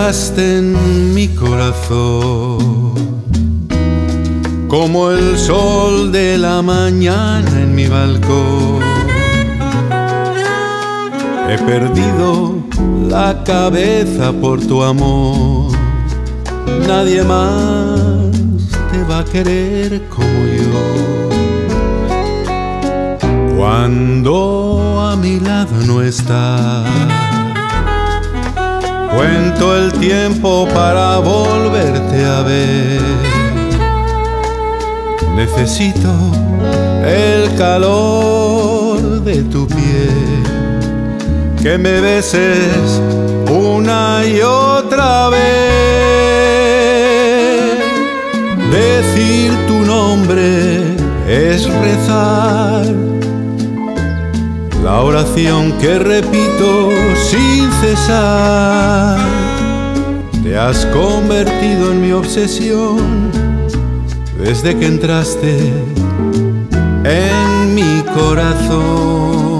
entraste en mi corazón, como el sol de la mañana en mi balcón. He perdido la cabeza por tu amor, nadie más te va a querer como yo. Cuando a mi lado no estás, cuento el tiempo para volverte a ver. Necesito el calor de tu piel, que me beses una y otra vez. Decir tu nombre es rezar, la oración que repito sin cesar. Te has convertido en mi obsesión desde que entraste en mi corazón.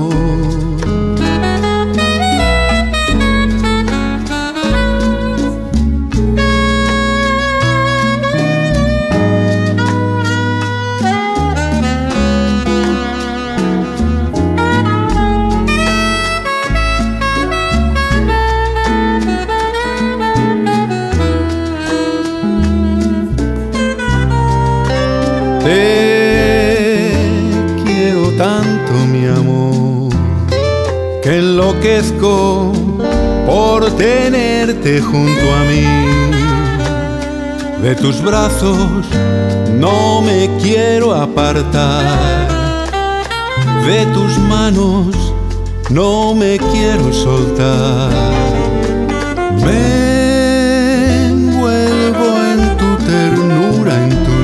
Te quiero tanto, mi amor, que enloquezco por tenerte junto a mí. De tus brazos no me quiero apartar, de tus manos no me quiero soltar. Me envuelvo en tu ternura, en tu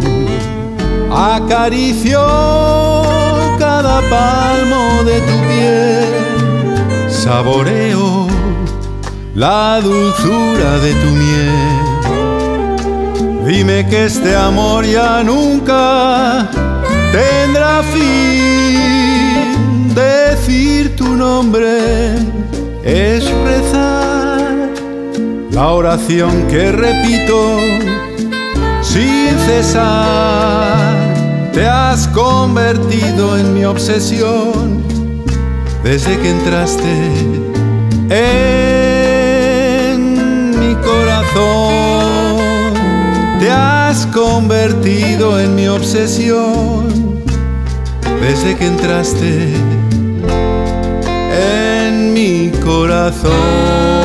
acaricio cada palmo de tu piel, saboreo la dulzura de tu miel. Dime que este amor ya nunca tendrá fin. Decir tu nombre es rezar, la oración que repito sin cesar. Te has convertido en mi obsesión desde que entraste en mi corazón. Te has convertido en mi obsesión desde que entraste en mi corazón.